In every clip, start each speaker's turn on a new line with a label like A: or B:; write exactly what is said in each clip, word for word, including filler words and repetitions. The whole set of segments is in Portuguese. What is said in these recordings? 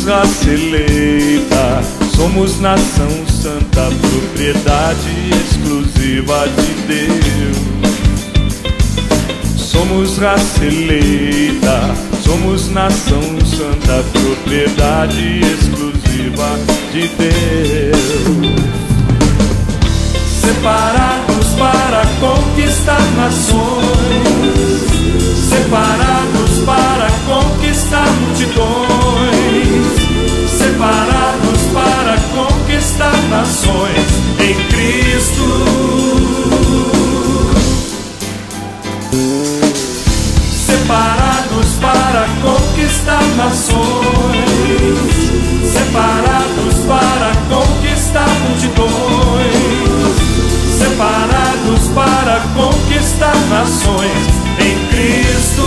A: Somos raça eleita, somos nação santa, propriedade exclusiva de Deus. Somos raça eleita, somos nação santa, propriedade exclusiva de Deus. Separados para conquistar nações, separados para conquistar multidões, separados para conquistar nações em Cristo. Separados para conquistar nações, separados para conquistar multidões, separados para conquistar nações em Cristo.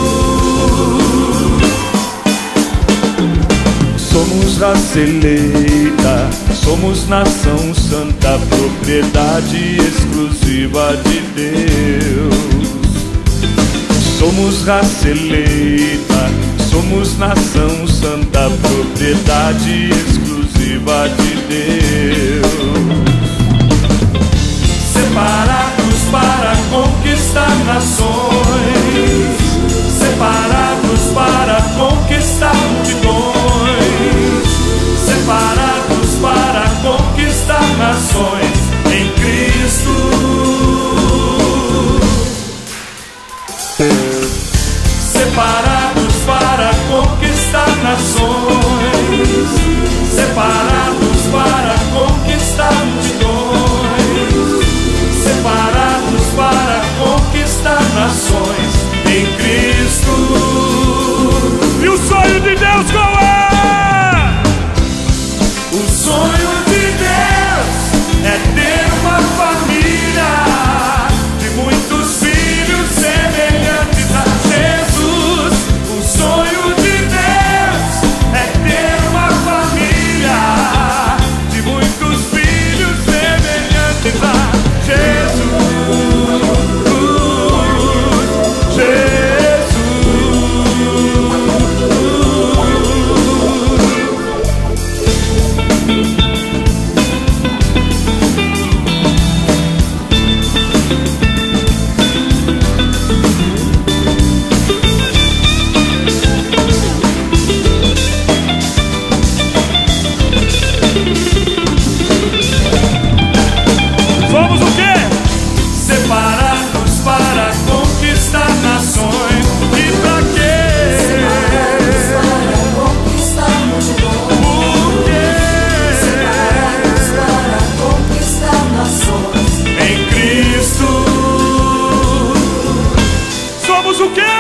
A: Somos raça eleita, somos nação santa, propriedade exclusiva de Deus. Somos raça eleita, somos nação santa, propriedade exclusiva de Deus. Separados para conquistar nações, separados para conquistar multidões, separados para conquistar nações em Cristo. Separados para conquistar nações, separados para conquistar multidões, separados para conquistar nações em Cristo. E o sonho de Deus qual é? O sonho de Deus é ter uma família de muitos filhos semelhantes a Jesus. O sonho de Deus é ter uma família de muitos filhos semelhantes a Jesus. Somos o quê? Separados para conquistar nações. E pra quê? Separados para conquistar multidões. Por quê? Separados para conquistar nações em Cristo. Somos o quê?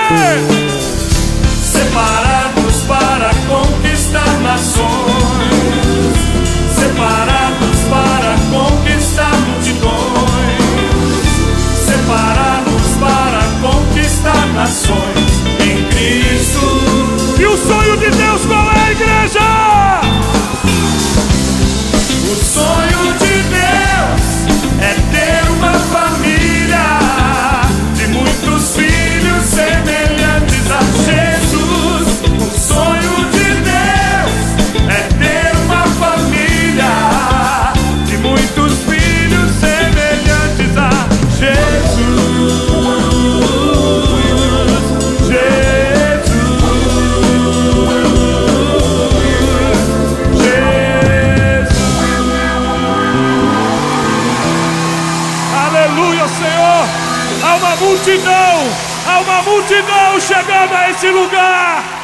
A: Separados para conquistar nações, separados para conquistar multidões, separados para conquistar nações em Cristo. E o sonho de Deus qual é, igreja? O sonho de Deus é ter uma família de muitos filhos semelhantes a Jesus. O sonho de Deus é ter uma família de muitos filhos semelhantes a Jesus. Jesus, Jesus. Aleluia, Senhor. Há uma multidão, há uma multidão chegando a esse lugar.